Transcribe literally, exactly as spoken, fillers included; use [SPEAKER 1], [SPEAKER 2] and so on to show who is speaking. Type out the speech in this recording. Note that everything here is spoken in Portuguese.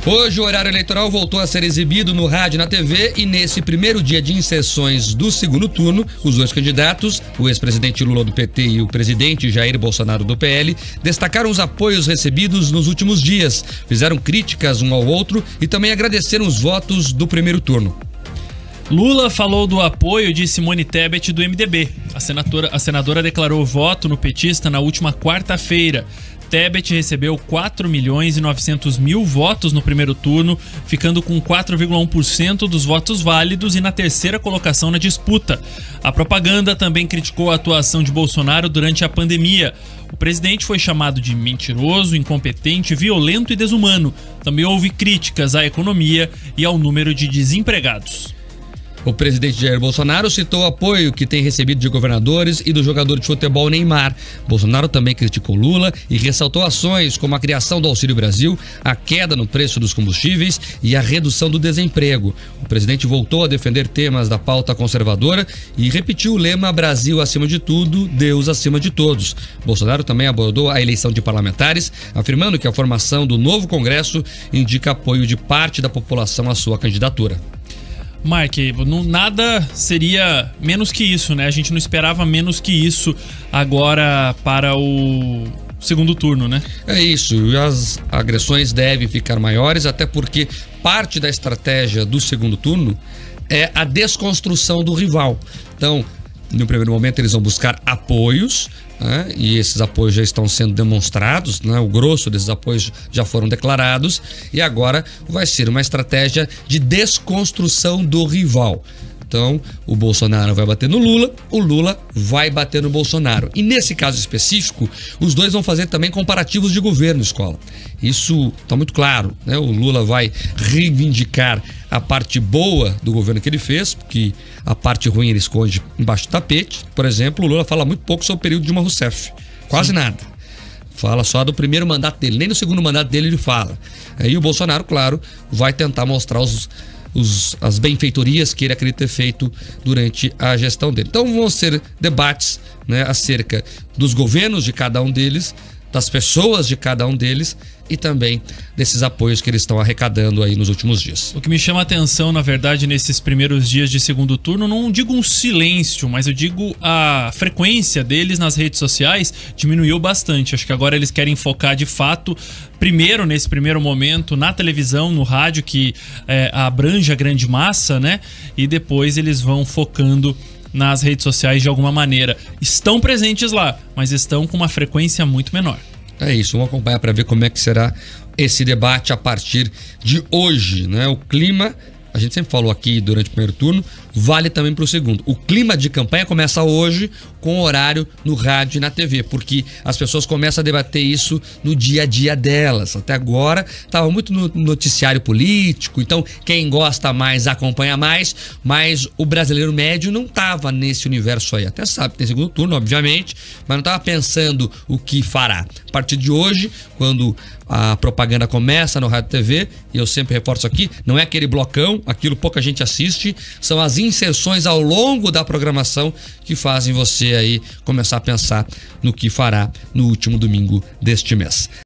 [SPEAKER 1] Hoje o horário eleitoral voltou a ser exibido no rádio e na T V e nesse primeiro dia de inserções do segundo turno, os dois candidatos, o ex-presidente Lula do P T e o presidente Jair Bolsonaro do P L, destacaram os apoios recebidos nos últimos dias, fizeram críticas um ao outro e também agradeceram os votos do primeiro turno.
[SPEAKER 2] Lula falou do apoio de Simone Tebet do M D B. A senadora, a senadora declarou voto no petista na última quarta-feira. Tebet recebeu quatro milhões e novecentos mil votos no primeiro turno, ficando com quatro vírgula um por cento dos votos válidos e na terceira colocação na disputa. A propaganda também criticou a atuação de Bolsonaro durante a pandemia. O presidente foi chamado de mentiroso, incompetente, violento e desumano. Também houve críticas à economia e ao número de desempregados.
[SPEAKER 1] O presidente Jair Bolsonaro citou o apoio que tem recebido de governadores e do jogador de futebol Neymar. Bolsonaro também criticou Lula e ressaltou ações como a criação do Auxílio Brasil, a queda no preço dos combustíveis e a redução do desemprego. O presidente voltou a defender temas da pauta conservadora e repetiu o lema Brasil acima de tudo, Deus acima de todos. Bolsonaro também abordou a eleição de parlamentares, afirmando que a formação do novo Congresso indica apoio de parte da população à sua candidatura.
[SPEAKER 2] Mark, não, nada seria menos que isso, né? A gente não esperava menos que isso agora para o segundo turno, né?
[SPEAKER 1] É isso, e as agressões devem ficar maiores, até porque parte da estratégia do segundo turno é a desconstrução do rival. Então, no primeiro momento eles vão buscar apoios, né? E esses apoios já estão sendo demonstrados, né? O grosso desses apoios já foram declarados e agora vai ser uma estratégia de desconstrução do rival. Então, o Bolsonaro vai bater no Lula, o Lula vai bater no Bolsonaro. E nesse caso específico, os dois vão fazer também comparativos de governo, escola. Isso está muito claro, né? O Lula vai reivindicar a parte boa do governo que ele fez, porque a parte ruim ele esconde embaixo do tapete. Por exemplo, o Lula fala muito pouco sobre o período de Dilma Rousseff. Quase Sim. nada. Fala só do primeiro mandato dele, nem no segundo mandato dele ele fala. Aí o Bolsonaro, claro, vai tentar mostrar os... Os, as benfeitorias que ele acredita ter feito durante a gestão dele. Então vão ser debates, né, acerca dos governos de cada um deles, das pessoas de cada um deles e também desses apoios que eles estão arrecadando aí nos últimos dias.
[SPEAKER 2] O que me chama a atenção, na verdade, nesses primeiros dias de segundo turno, não digo um silêncio, mas eu digo a frequência deles nas redes sociais diminuiu bastante. Acho que agora eles querem focar de fato, primeiro, nesse primeiro momento, na televisão, no rádio, que é, abrange a grande massa, né? E depois eles vão focando nas redes sociais de alguma maneira. Estão presentes lá, mas estão com uma frequência muito menor.
[SPEAKER 1] É isso, vamos acompanhar para ver como é que será esse debate a partir de hoje, né? O clima, a gente sempre falou aqui durante o primeiro turno, vale também para o segundo. O clima de campanha começa hoje com horário no rádio e na T V, porque as pessoas começam a debater isso no dia a dia delas. Até agora estava muito no noticiário político, então quem gosta mais acompanha mais, mas o brasileiro médio não estava nesse universo aí. Até sabe que tem segundo turno, obviamente, mas não estava pensando o que fará. A partir de hoje, quando a propaganda começa no rádio e T V, e eu sempre reforço aqui, não é aquele blocão, aquilo pouca gente assiste, são as inserções ao longo da programação que fazem você aí começar a pensar no que fará no último domingo deste mês.